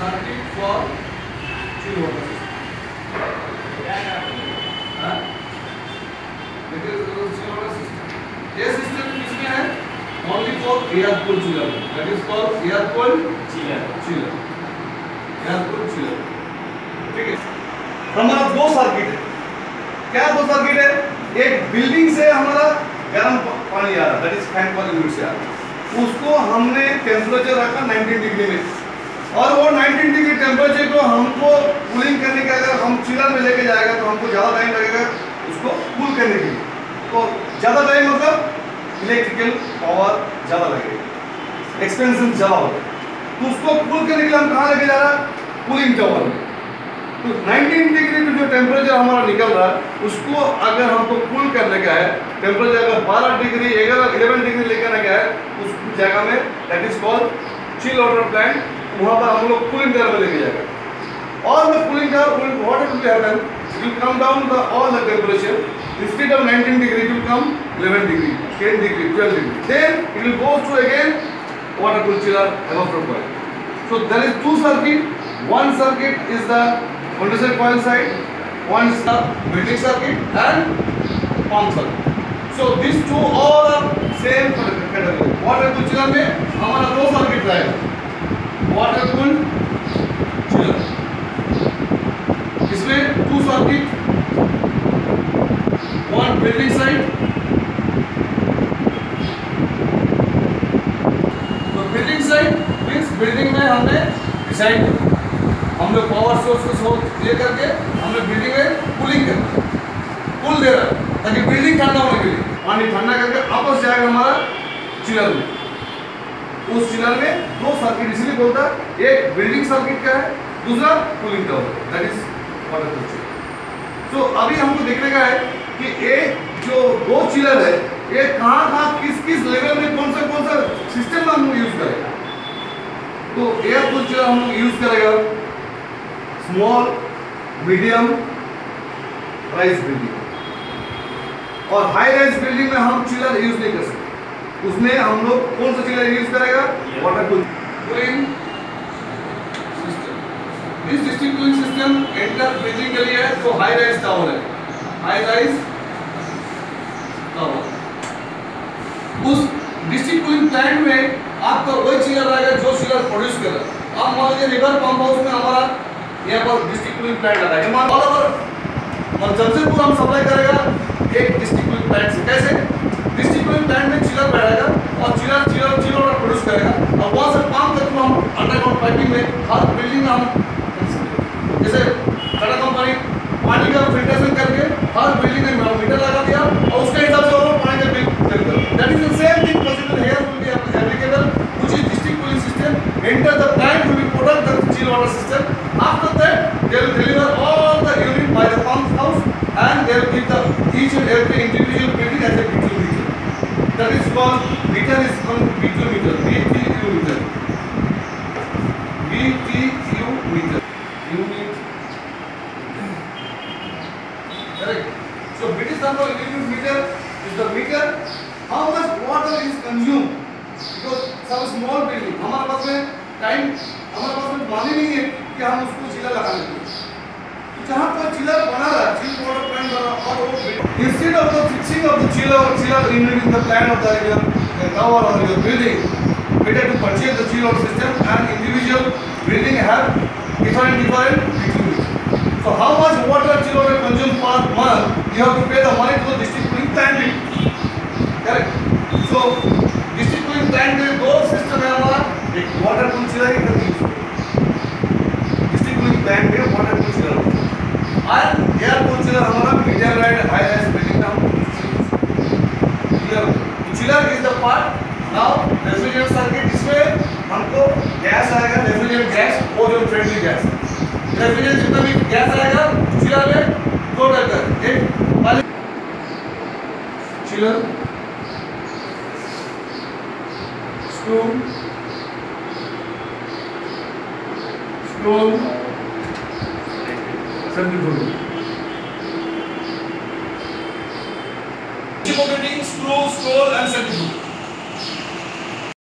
Circuit for chill water system. ये system किसमें है? Only for air cooled chiller, that is called air cooled chiller. Air cooled chiller, ठीक है। हमारा दो सर्किट है। क्या दो सर्किट है? एक बिल्डिंग से हमारा गर्म पानी आ रहा है, that is fan coil unit से आ रहा है। उसको हमने टेम्परेचर रखा 19 डिग्री में, और वो 19 डिग्री टेम्परेचर को हमको कूलिंग करने का अगर हम चिलर में लेके जाएगा तो हमको ज़्यादा टाइम लगेगा उसको कूल करने के लिए। तो ज़्यादा टाइम मतलब इलेक्ट्रिकल पावर ज़्यादा लगेगा, एक्सपेंशन ज़्यादा होगा। तो उसको कूल करने के लिए हम कहाँ लेके जा रहा है? कूलिंग टावर में। तो 19 डिग्री पे जो टेम्परेचर हमारा निकल रहा है उसको अगर हमको कूल करने का है, टेम्परेचर अगर 12 डिग्री 11 डिग्री लेकर आने का है उस जगह में, that is called chill water plant. वहाँ पर हम लोग कूलिंग टावर में लेके जाएगा। और the cooling tower what will happen, it will come down the all the temperature, instead of 19 degree it will come 11 degree, 10 degree, 12 degree. Then it will go to again water cooled chiller evaporator coil. So there is two circuit. One circuit is the condenser coil side, one is the building circuit and pump circuit. So these two all are same category. Water cooled chiller में हमारा दो circuit रहेगा, water cooled chiller। इसमें two circuit, one building side, तो building side means building में हमने design किया, हम लोग पावर सोर्स को ये करके हमने बिल्डिंग में कूलिंग करना, कूल दे रहा है ताकि बिल्डिंग ठंडा होने के लिए पानी ठंडा करके वापस जाएगा हमारा चिलर में। उस चिलर में दो सर्किट इसलिए बोलता है, एक बिल्डिंग सर्किट का है, दूसरा cooling tower, that is water cooled chiller. तो अभी हमको देखने का है कि एक जो दो चिलर है ये कहाँ किस लेवल में कौन सा सिस्टम हम यूज करेगा। तो एयर कूल्ड चिलर हम लोग यूज करेगा स्मॉल, मीडियम राइज बिल्डिंग, और हाई राइज बिल्डिंग में हम चिलर यूज नहीं कर सकते। उसमें हम लोग कौन सा चिलर यूज करेगा? Water cooling system. This district cooling system enter building के लिए है तो हाई राइज टावर है, हाई राइज टावर। उस डिस्ट्रिक्ट कूलिंग प्लांट में आपका वही चिलर रहेगा जो चिलर प्रोड्यूस कर रहा है। अब मान लीजिए रिवर पंप हाउस में हमारा यहाँ पर डिस्ट्रिक्ट कूलिंग प्लांट लगा है, मान और जमशेदपुर हम सप्लाई करेगा एक डिस्ट्रिक्ट कूलिंग प्लांट से। कैसे? डिस्ट्रिक्ट कूलिंग प्लांट में चिलर बैठेगा और चिलर प्रोड्यूस करेगा, और वहाँ से पंप के थ्रू हम अंडरग्राउंड पाइपिंग में हर बिल्डिंग में हम जैसे टाटा कंपनी पानी का फिल्ट्रेशन करके हर बिल्डिंग में मीटर लगा दिया और उसके हिसाब से वो पानी का बिल चेक कर। That is the same thing possible here will be applicable, which is district cooling system. Enter the plant will be product the chill water system. After that, they will deliver all the unit by the pump house, and they will give the each and every individual building as a BTU meter. That is called meter is called BTU meter. BTU meter. BTU meter. Unit. Correct. So British thermal unit meter is the meter how much water is consumed. Because some small building हमारे पास में time हमारे पास में मानी नहीं है कि हम उसको चिलर लगाने के लिए। तो जहाँ पर चिलर बना रहा है, चिल वाटर प्लांट बना रहा है, और वो instead of the fixing of the chiller unit in the plan of the tower or your building, better to purchase the chill water system, and individual building have different utilities. So how much water chill water consumed per month, you have to pay the money to the district cooling plant. Correct. So district cooling plant में दो system है हमारा, एक water cooled chiller, एक district cooling plant में water cooled chiller और air cooled chiller हमारा medium rise high rise building में chiller is the part. Now refrigerant circuit, इसमें हमको गैस आएगा, रेफ्रिजरेंट गैस और जो फ्रेंडली गैस, रेफ्रिजरेंट जितना भी गैस आएगा चिलर में दो टाइप का, एक चिलर स्टोन सेंट्रीफ्यूगल,